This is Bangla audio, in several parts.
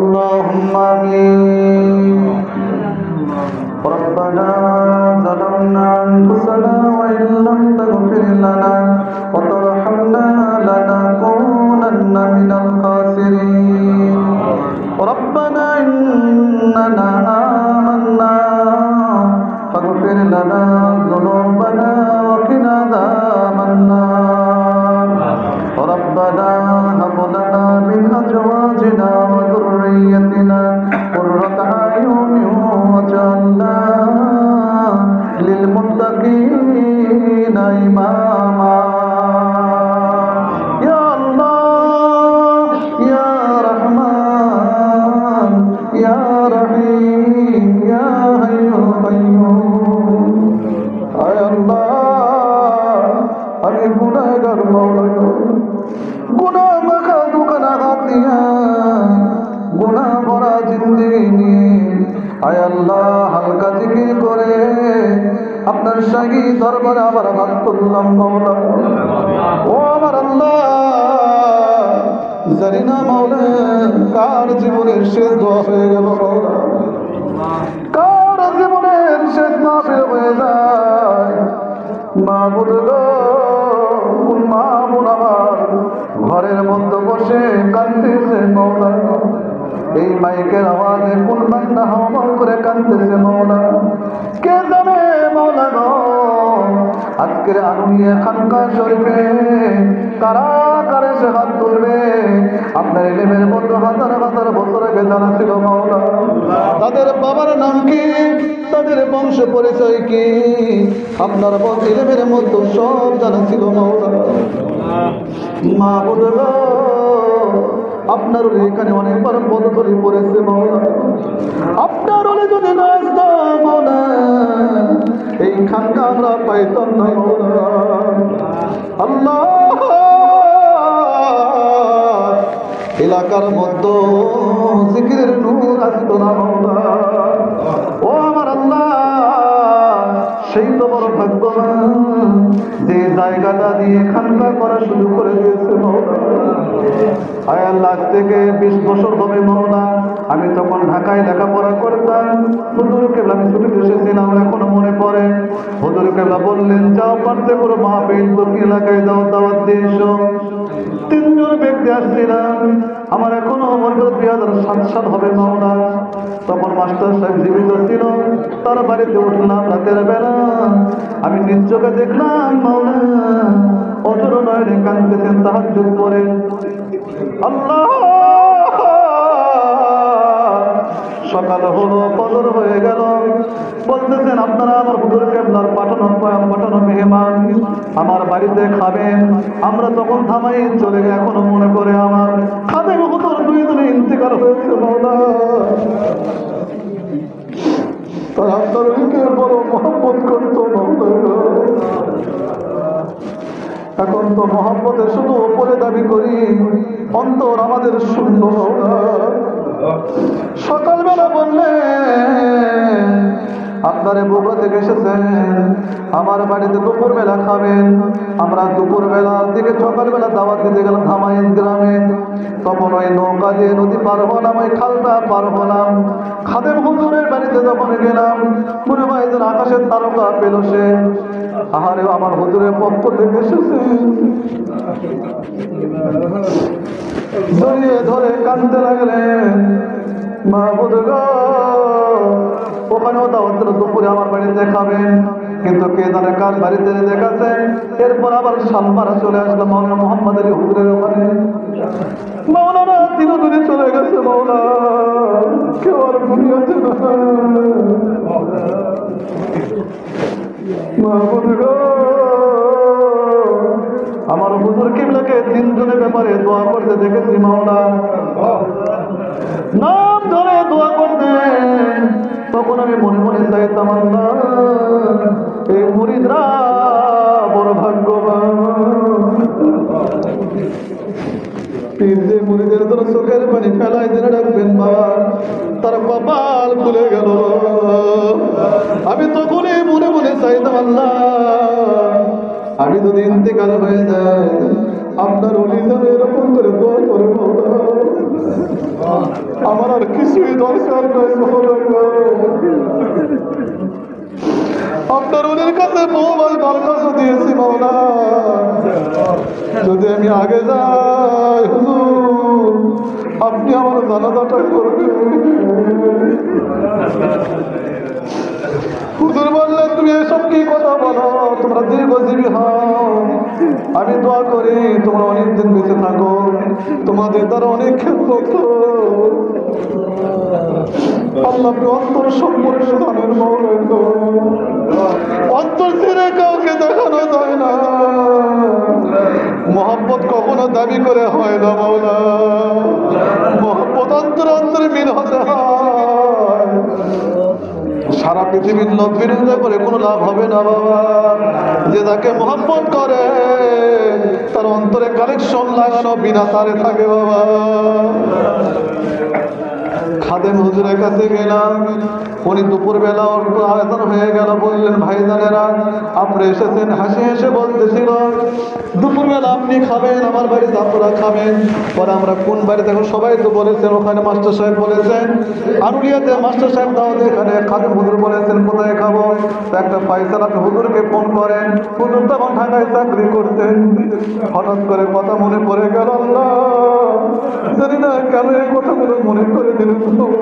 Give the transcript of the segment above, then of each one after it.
اللهم آمين ربنا ظلمنا أنفسنا وإن لم تغفر لنا وترحمنا لنكونن من الخاسرين ربنا إننا آمنا فاغفر لنا ذنوبنا وقنا عذاب النار ربنا هب لنا من أزواجنا وذريتنا قرة أعين واجعلنا للمتقين إماما يا الله يا رحمن يا رحيم يا حي قيوم يا الله আমি গুনাহগার মাওলা গুনাহ মাখা দুখানা হাত দিয়া গুনাহ ভরা জিন্দেগি নিয়ে আয় আল্লাহ হালকা জিকির করে আপনার শাহী দরবারে আবার হাত তুললাম মাওলা ও আমার আল্লাহ জানি না মাওলা কার জীবনের শেষ দোয়া হয়ে গেল মাওলা কার জীবনের শেষ মাহফিল হয়ে যায় মাহবুদ গো কোন মাহবুদ আমার ঘরের মধ্যে বসে কাঁদতেছে মাওলা এই মাইকের আওয়াজে কোন বান্দা হাওয়া করে কাঁদতেছে মাওলা কে জানে মাওলা গো আজকের আনুনিয়া খানকা শরীফে কারা কারে সে হাত তুলবে আপনার ইলমের মধ্যে হাজার হাজার বছর আগে জানা ছিল মাওলা তাদের বাবার নাম কি তাদের বংশ পরিচয় কি আপনার ইলমের মধ্যে সব জানা ছিল মাওলা মাহবুদ গো আপনার এখানে অনেকবার পদধূলি পড়েছে মাওলা আপনার যদি না আসতাম মাওলা এই খানকা আমরা পাইতাম না মাওলা আল্লাহ এলাকার মধ্যে জিকিরের নূর আসতো না মাওলা ও আমার আল্লাহ সেই তো বড় ভাগ্যবান যে জায়গাটা দিয়ে খানকা করা শুরু করে দিয়েছে মাওলা আয় আল্লাহ থেকে 20 বছর হবে মাওলা আমি তখন ঢাকায় লেখাপড়া করতাম হুজুর কেবলা আমি ছুটি এসেছিলাম এখনো মনে পড়ে হুজুর কেবলা বললেন যাও পারতে পুরো মাহফিল তোকে এলাকায় যাও দাওয়াত দিয়ে এসো 3 জন ব্যক্তি আসছিলাম আমার এখনো মনে পড়ে 2007 সাল হবে মাওলা তখন মাস্টার সাহেব জীবিত ছিল তার বাড়িতে উঠলাম রাতের বেলা আমি নিজ চোখে দেখলাম মাওলা অজর নয়নে কাঁদতেছেন তাহাজ্জুদ করে আল্লাহ সকাল হলো ফজর হয়ে গেল বলতেছেন আপনারা আমার হুজুর কেবলার পাঠানো মেহমান আমার বাড়িতে খাবেন আমরা তখন থামাই চলে গেলে এখনো মনে করে আমার খাদেম হুজুর 2 দিনে ইন্তেকাল হয়েছে মাওলা তারা আপনাদেরকে বড় মহব্বত করতো মাওলা এখন তো মহব্বতে শুধু উপরে দাবি করি অন্তর আমাদের শূন্য সকালবেলা বললে আপনারে বগুড়া থেকে এসেছেন আমার বাড়িতে দুপুরবেলা খাবেন আমরা দুপুরবেলার দিকে সকালবেলা দাওয়াত দিতে গেলাম ধামাইন গ্রামে তখন ওই নৌকা দিয়ে নদী পার হলাম ওই খালটা পার হলাম খাদেম হুজুরের বাড়িতে যখন গেলাম মনে হয় যেন আকাশের তারকা পেল সে আহারে আমার হুজুরের পক্ষ থেকে এসেছে জড়িয়ে ধরে কাঁদতে লাগলেন মাহবুদ গো ওখানেও দাওয়াত দিল দুপুরে আমার বাড়িতে খাবেন কিন্তু কে জানে কার বাড়িতে দেখাচ্ছে এরপর আবার সালমারা চলে আসলো মাওলানা মোহাম্মদ আলী হুজুরের ওখানে মাওলানা দিনে চলে গেছে মাওলা কেউ আর দুনিয়াতে না মাহবুদ গো আমার হুজুর কিবলাকে 3 জনের ব্যাপারে দোয়া করতে দেখেছি মাওলা নাম ধরে দোয়া করতেন তখন আমি মনে মনে চাইতাম আল্লাহ এই মুরিদরা বড় ভাগ্যবান যে মুরিদের জন্য চোখের পানি ফেলাই দিনে রাখবেন বাবা তার কপাল খুলে গেল আমি তখনই মনে মনে চাইতাম আল্লাহ আমি যদি ইন্তেকাল হয়ে যায় আপনার অলিদান এরকম করে দোয়া করে আমার আর কিছুই দরকার নাই মাওলা। আপনার উনির কাছে বহুবার দরখাস্ত দিয়েছি মাওলা, যদি আমি আগে যাই হুজুর আপনি আমার জানাজাটা করবেন। হুজুর বললেন তুমি এসব কি কথা বলো, তোমরা দীর্ঘজীবী হও, আমি দোয়া করি তোমরা অনেকদিন বেঁচে থাকো, তোমাদের দ্বারা অনেক খেদমত আল্লাহ আপনি অন্তর সম্পর্কে জানেন মাওলা। অন্তর ছেড়ে কাউকে দেখানো যায় না, মোহাম্মত কখনো দাবি করে হয় না মাওলা, মোহাম্মত অন্তর অন্তরে মিল হতে হয়। সারা পৃথিবীর লোক বিরোধিতা করে কোনো লাভ হবে না বাবা, যে যাকে মোহাম্মত করে তার অন্তরে কালেকশন লাগানো বিনা তারে থাকে বাবা। খাদেম হুজুরের কাছে গেলাম, উনি দুপুরবেলা আয়োজন হয়ে গেল, বললেন ভাইজানেরা আপনি এসেছেন, হাসি হেসে বলতেছিল দুপুরবেলা আপনি খাবেন আমার বাড়িতে, আপনারা খাবেন। পরে আমরা কোন বাড়িতে, এখন সবাই তো বলেছেন ওখানে মাস্টার সাহেব বলেছেন আনুলিয়াতে মাস্টার সাহেব দাওয়াতে, এখানে খাদেম হুজুর বলেছেন কোথায় খাবো। তো একটা ফয়সালা হুজুরকে ফোন করেন, হুজুর তখন ঢাকায় চাকরি করতেন। হঠাৎ করে কথা মনে পড়ে গেল, আল্লাহ জানি না কেন এই কথাগুলো মনে করে দিলেন।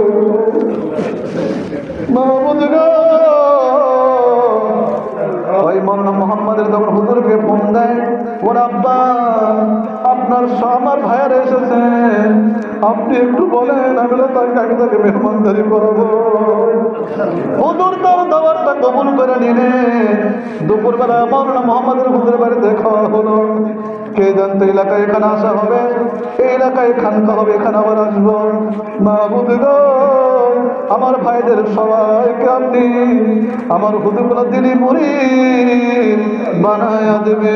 ওই মৌলানা মোহাম্মদের যখন হুজুরকে ফোন দেয়, ওর আব্বা আপনার আমার ভাইয়ার এসেছেন, আপনি একটু বলেন আমি তাকে মেহমানদারি করাবো। হুজুর তার দাওয়াতটা কবুল করে নিলেন। দুপুরবেলা মৌলানা মোহাম্মদের হুজুরের বাড়িতে খাওয়া হলো। কে জানতো এলাকায় এখানে আসা হবে, এই এলাকায় খানকা হবে, এখানে আবার আসবো। মাহবুদ গো আমার ভাইদের সবাইকে আপনি আমার হুজুরগুলো দিলি মুরিদ বানায়া দেবে,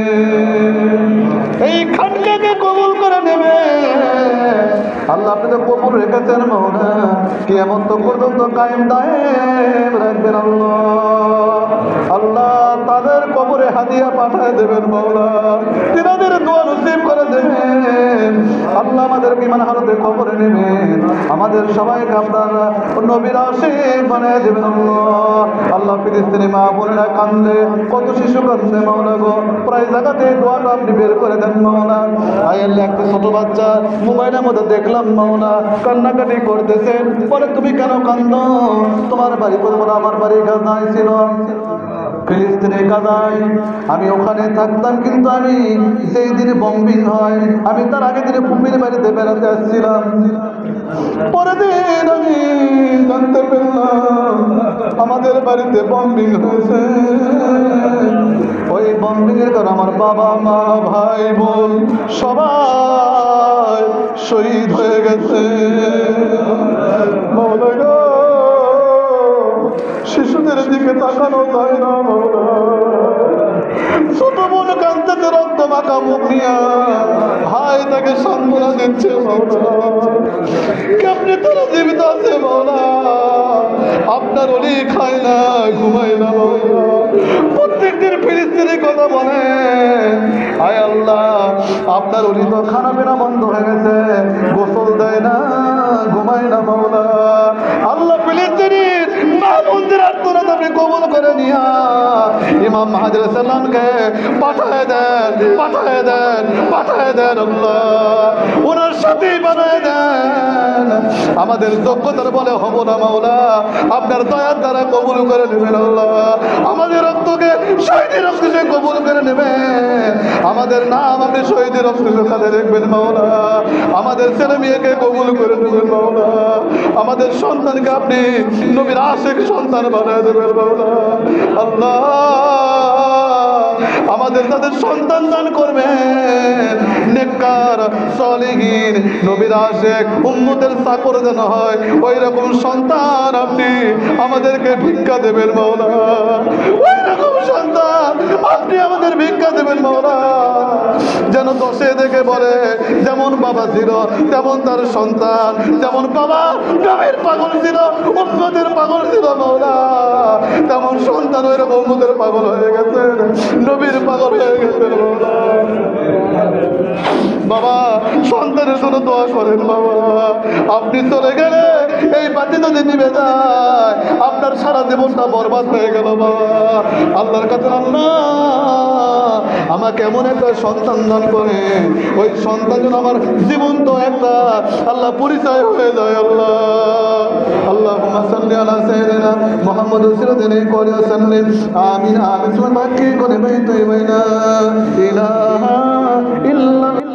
এই খানকাকে কবুল করে নেবে আল্লাহ। আপনি তো কবুল রেখেছেন মাওলা, কিয়ামত পর্যন্ত কায়েম দায়েম রাখবেন আল্লাহ। আল্লাহ তাদের কবরে হাদিয়া পাঠায় দেবেন মাওলা, তিনাদের দোয়া নসিব করে দেবেন আল্লাহ। আমাদের বিমান হালতে কবরে নেবেন, আমাদের সবাইকে আপনার নবীর আশিক বানায় দেবেন আল্লাহ। আল্লাহ ফিলিস্তিনি মা বোনেরা কান্দে, কত শিশু কান্দে মাওলা গো, প্রায় জায়গাতে দোয়াটা আপনি বের করে দেন মাওলা। আয়াল্লাহ একটা ছোট বাচ্চা মোবাইলের মধ্যে দেখলাম মাওলা কান্নাকাটি করতেছেন, বলে তুমি কেন কান্দো, তোমার বাড়ি বলে আমার বাড়ি গাজায় ছিল, ফিলিস্তিনের গাজায় আমি ওখানে থাকতাম, কিন্তু আমি যেই দিনে বম্বিং হয় আমি তার আগে দিনে ফুপির বাড়িতে বেড়াতে আসছিলাম। পরের দিন আমি জানতে পারলাম আমাদের বাড়িতে বম্বিং হয়েছে। ওই বম্বিং এর কারণে আমার বাবা মা ভাই বোন সবাই শহীদ হয়ে গেছে। মাওলা গো শিশুদের দিকে তাকানো যায় না মাওলা, ছোট বোন কাঁদতে রক্ত মাখা মুখ নিয়া ভাই তাকে সান্ত্বনা দিচ্ছে মাওলা, কেমনি তারা জীবিত আছে মাওলা। আপনার ওলি খায় না ঘুমায় না মাওলা, প্রত্যেকদিন ফিলিস্তিনের কথা বলে। আয় আল্লাহ আপনার ওলি তো খানা পিনা বন্ধ হয়ে গেছে, গোসল দেয় না ঘুমায় না মাওলা। আল্লাহ ফিলিস্তিনের মা বোনদের আত্মনাথ আপনি কবুল করে নিয়া ইমাম মাহাদির সাল্লামকে পাঠায় দেন, পাঠায় দেন, পাঠায় দেন আল্লাহ, ওনার সাথেই বানায় দেন। আমাদের যোগ্যতার বলে হব না মাওলা, আপনার দয়ার দ্বারা কবুল করে নেবেন আল্লাহ। আমাদের রক্তকে শহীদের রক্ত সে কবুল করে নেবেন, আমাদের নাম আপনি শহীদের রক্ত খাতে রাখবেন মাওলা। আমাদের ছেলে মেয়েকে কবুল করে নেবেন মাওলা, আমাদের সন্তানকে আপনি নবীর আশিক সন্তান বানায় দেবেন মাওলা। আল্লাহ আমাদের তাদের সন্তান দান করবেন নেককার সালিহিন নবীর আশিক উম্মতের চাকর যেন হয় ওই রকম সন্তান আপনি আমাদেরকে ভিক্ষা দেবেন মাওলা, ওই রকম সন্তান আপনি আমাদের ভিক্ষা দেবেন মাওলা, যেন দশে দেখে বলে যেমন বাবা ছিল তেমন তার সন্তান, যেমন বাবা গ্রামের পাগল ছিল উম্মতের পাগল ছিল মাওলা, তেমন সন্তান ওই রকম উম্মতের পাগল হয়ে গেছে, নবীর পাগল হয়ে গেছে মাওলা। বাবা সন্তানের জন্য দোয়া করেন বাবা, আপনি চলে গেলে এই বাতি যদি নিভে যায় আপনার সারা জীবনটা বরবাদ হয়ে গেল বাবা। আল্লাহর কাছে আল্লাহ আমাকে এমন একটা সন্তান দান করে ওই সন্তান যেন আমার জীবন্ত একটা আল্লাহ পরিচয় হয়ে যায় আল্লাহ। আল্লাহুম্মা সাল্লি আলা সাইয়্যিদিনা মুহাম্মদ সাল্লাল্লাহু আলাইহি ওয়াসাল্লাম। আমিন আমিন। সুবহানাল্লাহি ওয়া বিহামদিহি ইলাহা ইল্লা